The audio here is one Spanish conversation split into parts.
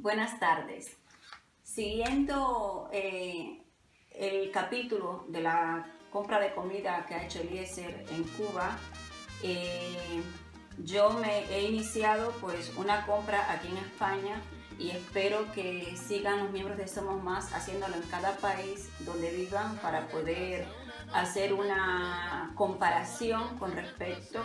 Buenas tardes. Siguiendo el capítulo de la compra de comida que ha hecho Eliezer en Cuba, yo me he iniciado pues una compra aquí en España y espero que sigan los miembros de Somos Más haciéndolo en cada país donde vivan para poder hacer una comparación con respecto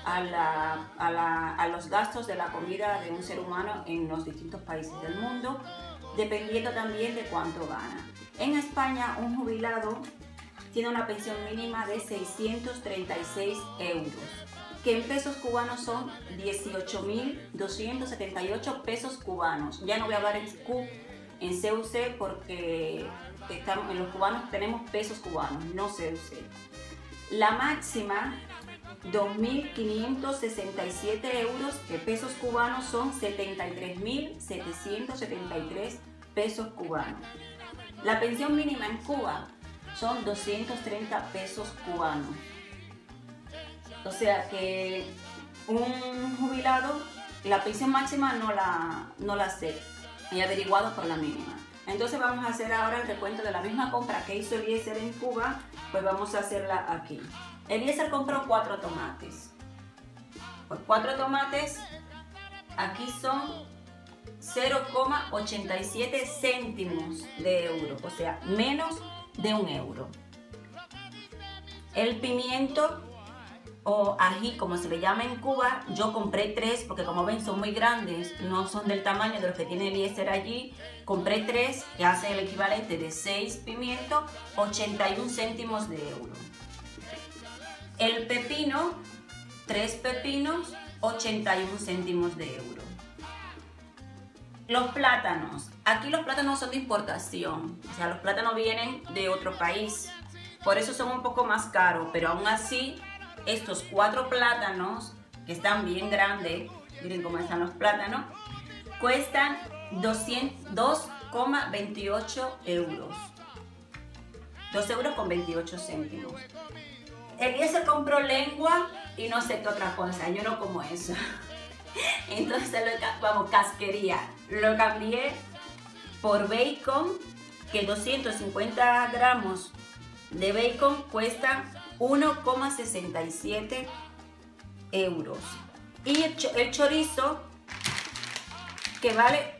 a los gastos de la comida de un ser humano en los distintos países del mundo, dependiendo también de cuánto gana. En España, un jubilado tiene una pensión mínima de 636 euros, que en pesos cubanos son 18.278 pesos cubanos. Ya no voy a hablar en CUC porque en los cubanos tenemos pesos cubanos, no CUC. La máxima, 2.567 euros, que pesos cubanos son 73.773 pesos cubanos. La pensión mínima en Cuba son 230 pesos cubanos. O sea que un jubilado, la pensión máxima no la sé, he averiguado por la mínima. Entonces vamos a hacer ahora el recuento de la misma compra que hizo Eliezer en Cuba, pues vamos a hacerla aquí. Eliezer compró 4 tomates. Pues 4 tomates aquí son 0,87 céntimos de euro, o sea, menos de 1 euro. El pimiento o ají, como se le llama en Cuba, yo compré 3 porque, como ven, son muy grandes, no son del tamaño de los que tiene Eliezer allí. Compré 3, que hace el equivalente de 6 pimientos, 81 céntimos de euro. El pepino, 3 pepinos, 81 céntimos de euro. Los plátanos, aquí los plátanos son de importación, o sea, los plátanos vienen de otro país, por eso son un poco más caros, pero aún así estos 4 plátanos, que están bien grandes, miren cómo están los plátanos, cuestan 2,28 euros. 2 euros con 28 céntimos. Eliezer compró lengua y no sé qué otra cosa, yo no como eso. Entonces, casquería. Lo cambié por bacon, que 250 gramos de bacon cuesta 1,67 euros. Y el chorizo, que vale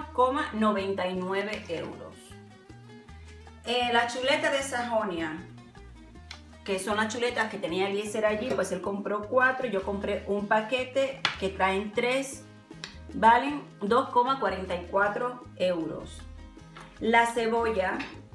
1,99 euros. La chuleta de Sajonia, que son las chuletas que tenía Eliezer allí, pues él compró 4, yo compré un paquete que traen 3, valen 2,44 euros. La cebolla,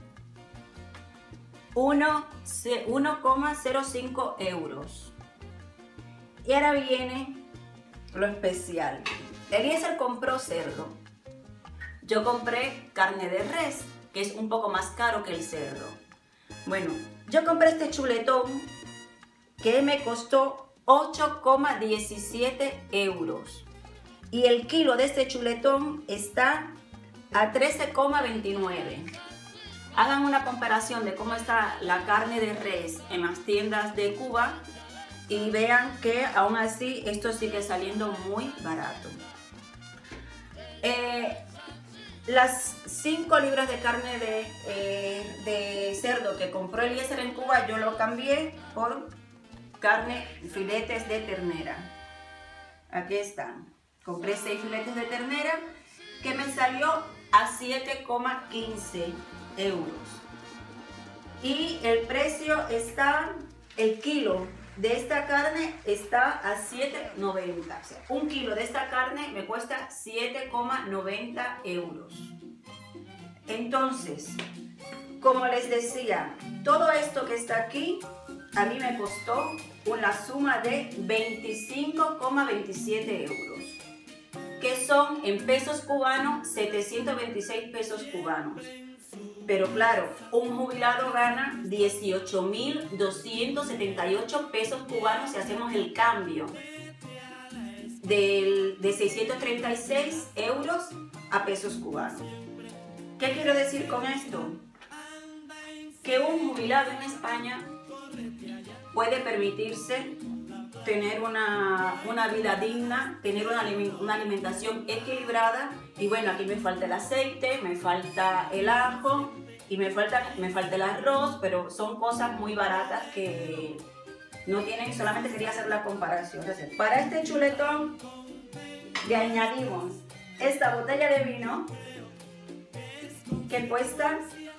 1,05 euros. Y ahora viene lo especial. Eliezer compró cerdo. Yo compré carne de res, que es un poco más caro que el cerdo. Bueno, yo compré este chuletón que me costó 8,17 euros. Y el kilo de este chuletón está a 13,29. Hagan una comparación de cómo está la carne de res en las tiendas de Cuba y vean que aún así esto sigue saliendo muy barato. Las 5 libras de carne de cerdo que compró Eliezer en Cuba, yo lo cambié por filetes de ternera. Aquí están. Compré 6 filetes de ternera que me salió a 7,15 euros. Y el precio está, el kilo de esta carne está a 7,90. O sea, un kilo de esta carne me cuesta 7,90 euros. Entonces, como les decía, todo esto que está aquí a mí me costó una suma de 25,27 euros, que son en pesos cubanos 726 pesos cubanos. Pero claro, un jubilado gana 18.278 pesos cubanos si hacemos el cambio de 636 euros a pesos cubanos. ¿Qué quiero decir con esto? Que un jubilado en España puede permitirse tener una vida digna, tener una alimentación equilibrada. Y bueno, aquí me falta el aceite, me falta el ajo y me falta el arroz, pero son cosas muy baratas que no tienen, solamente quería hacer la comparación. Entonces, para este chuletón le añadimos esta botella de vino que cuesta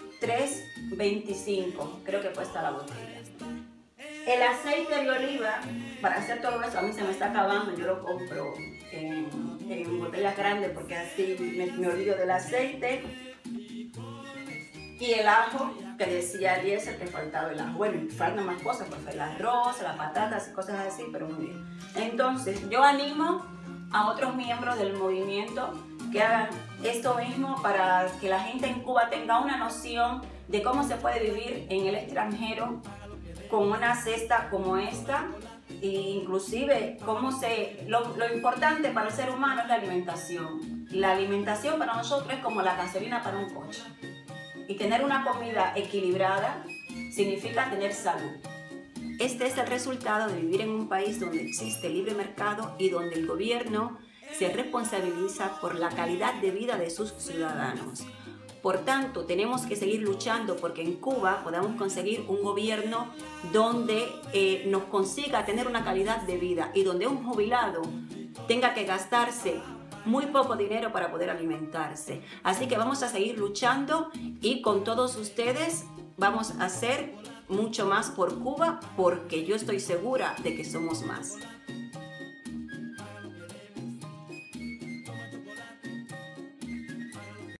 $3.25, creo que cuesta la botella. El aceite de oliva, para hacer todo eso, a mí se me está acabando, yo lo compro en botellas grandes porque así me olvido del aceite. Y el ajo, que decía Eliezer que faltaba el ajo. Bueno, faltan más cosas, pues el arroz, las patatas y cosas así, pero muy bien. Entonces, yo animo a otros miembros del movimiento que hagan esto mismo para que la gente en Cuba tenga una noción de cómo se puede vivir en el extranjero con una cesta como esta, e inclusive lo importante para el ser humano es la alimentación. La alimentación para nosotros es como la gasolina para un coche. Y tener una comida equilibrada significa tener salud. Este es el resultado de vivir en un país donde existe libre mercado y donde el gobierno se responsabiliza por la calidad de vida de sus ciudadanos. Por tanto, tenemos que seguir luchando porque en Cuba podamos conseguir un gobierno donde nos consiga tener una calidad de vida y donde un jubilado tenga que gastarse muy poco dinero para poder alimentarse. Así que vamos a seguir luchando y con todos ustedes vamos a hacer mucho más por Cuba porque yo estoy segura de que somos más.